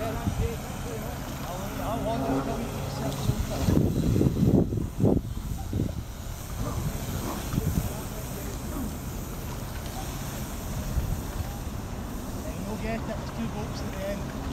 that's great. Thanks very much. I'll wander until we get yourself soaked up. And you'll get it, there's 2 boats at the end.